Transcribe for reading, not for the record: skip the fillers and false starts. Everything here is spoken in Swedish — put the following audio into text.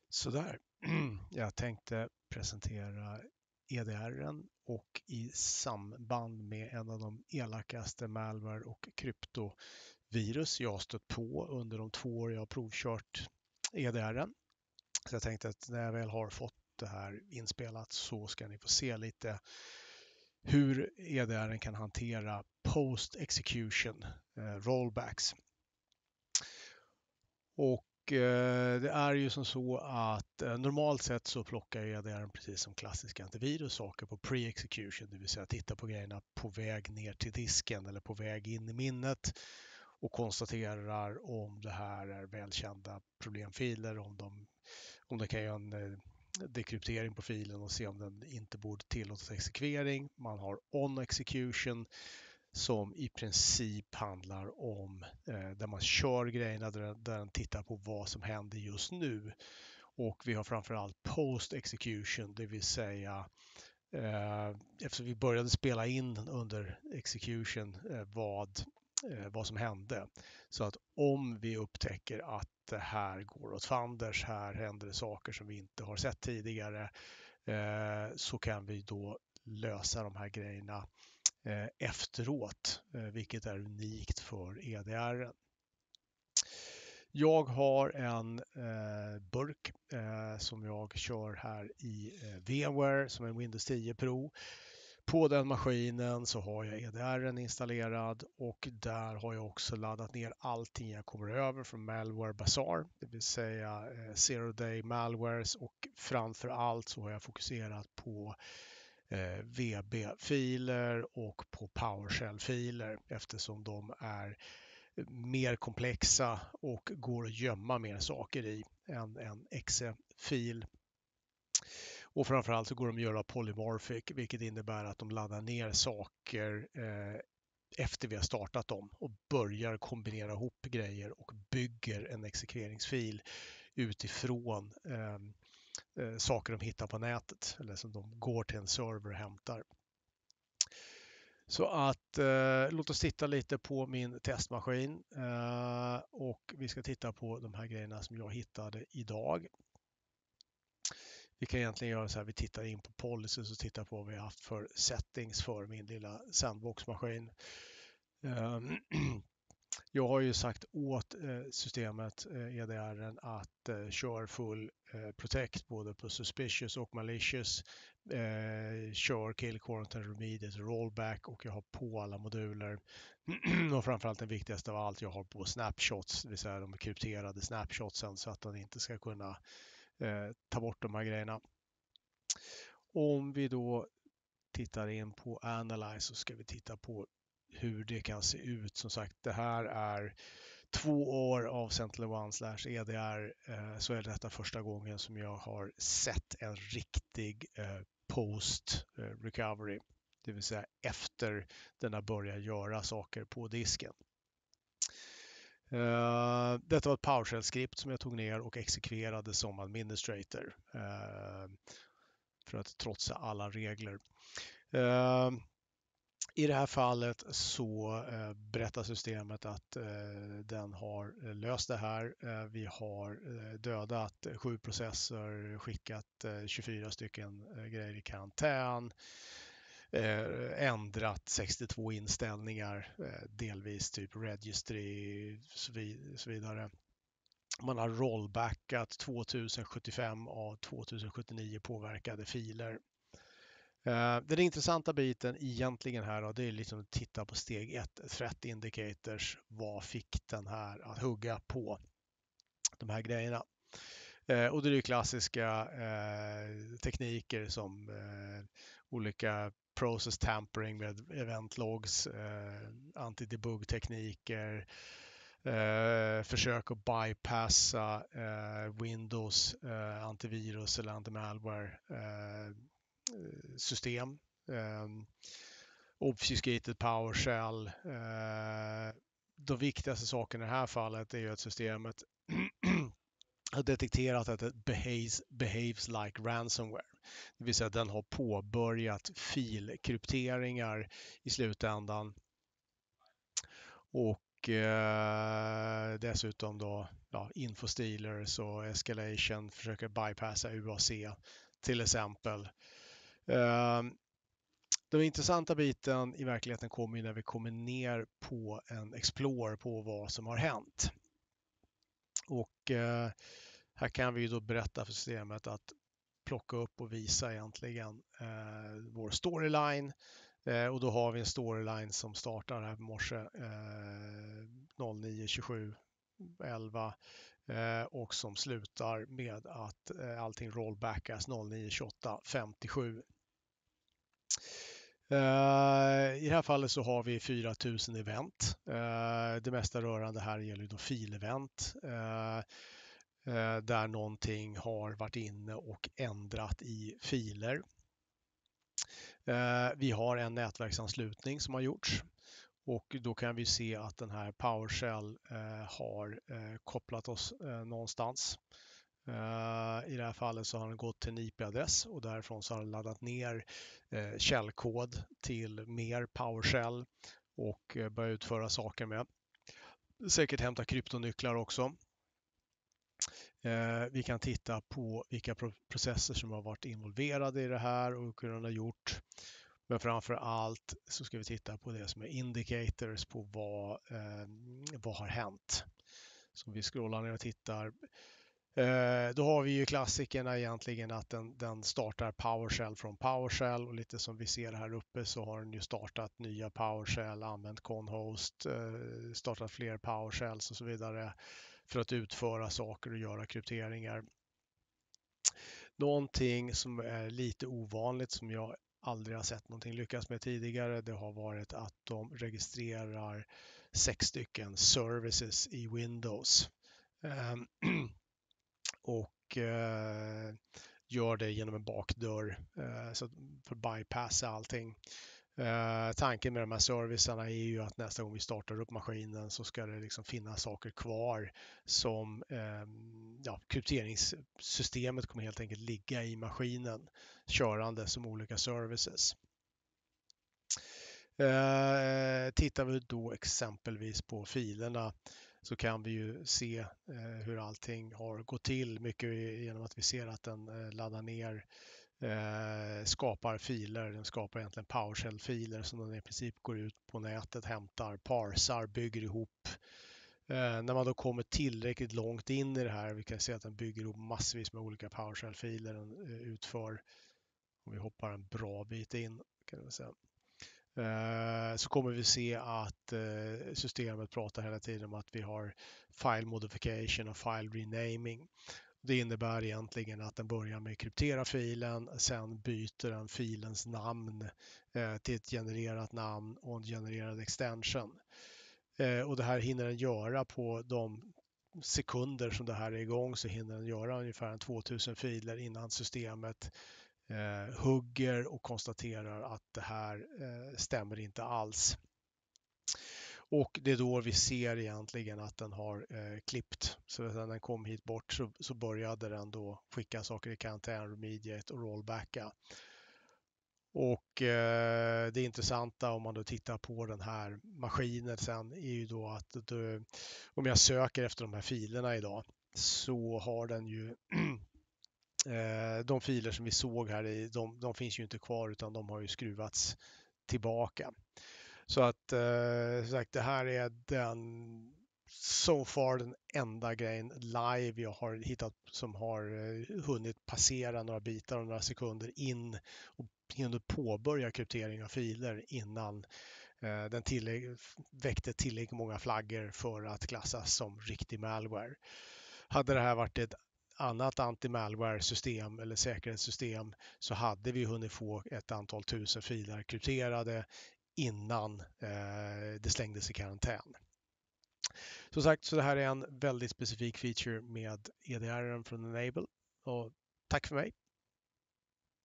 Sådär, jag tänkte presentera EDR:en och i samband med en av de elakaste malware och kryptovirus jag har stött på under de 2 år jag har provkört EDR:en. Så jag tänkte att när jag väl har fått det här inspelat så ska ni få se lite hur EDR:en kan hantera post execution rollbacks. Och det är ju som så att normalt sett så plockar EDR:en precis som klassiska antivirus saker på pre-execution, det vill säga titta på grejerna på väg ner till disken eller på väg in i minnet och konstaterar om det här är välkända problemfiler, om det kan göra en dekryptering på filen och se om den inte borde tillåtas exekvering. Man har on execution som i princip handlar om där man kör grejerna, där den tittar på vad som händer just nu. Och vi har framförallt post execution, det vill säga eftersom vi började spela in under execution vad som hände. Så att om vi upptäcker att det här går åt fanders, här händer det saker som vi inte har sett tidigare, så kan vi då lösa de här grejerna efteråt, vilket är unikt för EDR. Jag har en burk som jag kör här i VMware som är Windows 10 Pro. På den maskinen så har jag EDR:en installerad och där har jag också laddat ner allting jag kommer över från Malware Bazaar, det vill säga Zero Day Malwares, och framför allt så har jag fokuserat på VB-filer och på PowerShell-filer eftersom de är mer komplexa och går att gömma mer saker i än en exe-fil. Och framförallt så går de att göra polymorphic, vilket innebär att de laddar ner saker efter vi har startat dem och börjar kombinera ihop grejer och bygger en exekveringsfil utifrån saker de hittar på nätet eller som de går till en server och hämtar. Så att låt oss titta lite på min testmaskin och vi ska titta på de här grejerna som jag hittade idag. Vi kan egentligen göra så här, vi tittar in på policies och tittar på vad vi har haft för settings för min lilla sandboxmaskin. Jag har ju sagt åt systemet EDR:en att kör full protect både på suspicious och malicious. Kör kill, quarantine, remediate, rollback och jag har på alla moduler. Och framförallt den viktigaste av allt, jag har på snapshots, det vill säga de krypterade snapshotsen så att den inte ska kunna ta bort de här grejerna. Om vi då tittar in på Analyze så ska vi titta på hur det kan se ut. Som sagt, det här är 2 år av SentinelOne/EDR, så är detta första gången som jag har sett en riktig post recovery, det vill säga efter den har börjat göra saker på disken. Detta var ett PowerShell-skript som jag tog ner och exekverade som administrator för att trotsa alla regler. I det här fallet så berättar systemet att den har löst det här. Vi har dödat 7 processer, skickat 24 stycken grejer i karantän, ändrat 62 inställningar, delvis typ registry så vidare. Man har rollbackat 2075 av 2079 påverkade filer. Den intressanta biten egentligen här då, det är liksom att titta på steg 1, threat indicators. Vad fick den här att hugga på de här grejerna? Och det är ju klassiska tekniker som olika process tampering med event logs, anti-debug-tekniker, försök att bypassa Windows antivirus eller anti-malware system, obfuscated PowerShell. De viktigaste sakerna i det här fallet är ju att systemet har detekterat att det behaves like ransomware. Det vill säga att den har påbörjat filkrypteringar i slutändan och dessutom då infostealers och escalation, försöker bypassa UAC till exempel. Den intressanta biten i verkligheten kommer ju när vi kommer ner på en explore på vad som har hänt. Och här kan vi ju då berätta för systemet att plocka upp och visa egentligen vår storyline. Och då har vi en storyline som startar här på morse 09.27.11 och som slutar med att allting rollbackas 09.28.57. I det här fallet så har vi 4000 event. Det mesta rörande här gäller då filevent där någonting har varit inne och ändrat i filer. Vi har en nätverksanslutning som har gjorts och då kan vi se att den här PowerShell har kopplat oss någonstans. I det här fallet så har den gått till en IP-adress och därifrån så har den laddat ner källkod till mer PowerShell och börjat utföra saker med. Säkert hämta kryptonycklar också. Vi kan titta på vilka processer som har varit involverade i det här och hur den har gjort. Men framför allt så ska vi titta på det som är indicators på vad har hänt. Så vi scrollar ner och tittar. Då har vi ju klassikerna egentligen att den startar PowerShell från PowerShell och lite som vi ser här uppe så har den ju startat nya PowerShell, använt Conhost, startat fler PowerShells och så vidare för att utföra saker och göra krypteringar. Någonting som är lite ovanligt som jag aldrig har sett någonting lyckas med tidigare, det har varit att de registrerar 6 stycken services i Windows. Och gör det genom en bakdörr så för att bypassa allting. Tanken med de här servicerna är ju att nästa gång vi startar upp maskinen så ska det liksom finnas saker kvar som krypteringssystemet kommer helt enkelt ligga i maskinen körande som olika services. Tittar vi då exempelvis på filerna så kan vi ju se hur allting har gått till mycket genom att vi ser att den laddar ner, skapar filer, den skapar egentligen PowerShell-filer som den i princip går ut på nätet, hämtar, parsar, bygger ihop. När man då kommer tillräckligt långt in i det här, vi kan se att den bygger ihop massvis med olika PowerShell-filer den utför. Om vi hoppar en bra bit in kan vi säga. Så kommer vi se att systemet pratar hela tiden om att vi har file modification och file renaming. Det innebär egentligen att den börjar med att kryptera filen, sen byter den filens namn till ett genererat namn och en genererad extension. Och det här hinner den göra på de sekunder som det här är igång, så hinner den göra ungefär 2000 filer innan systemet hugger och konstaterar att det här stämmer inte alls. Och det är då vi ser egentligen att den har klippt. Så när den kom hit bort så började den då skicka saker i karantän, remediate och rollbacka. Och det intressanta om man då tittar på den här maskinen sen är ju då att om jag söker efter de här filerna idag så har den ju de filer som vi såg här i, de finns ju inte kvar utan de har ju skruvats tillbaka. Så att sagt, det här är den enda grejen live jag har hittat som har hunnit passera några bitar och några sekunder in och hunnit påbörja kryptering av filer innan den väckte tillräckligt många flaggor för att klassas som riktig malware. Hade det här varit ett annat anti-malware-system eller säkerhetssystem så hade vi hunnit få ett antal tusen filer krypterade innan det slängdes i karantän. Som sagt, så det här är en väldigt specifik feature med EDR från Enable. Och tack för mig!